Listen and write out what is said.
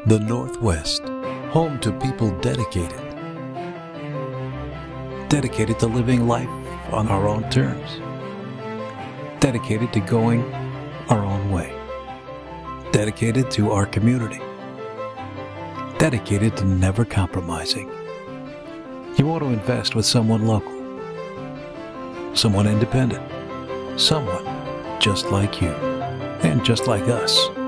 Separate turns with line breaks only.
The Northwest, home to people dedicated to living life on our own terms, dedicated to going our own way, dedicated to our community, dedicated to never compromising. You want to invest with someone local, someone independent, someone just like you and just like us.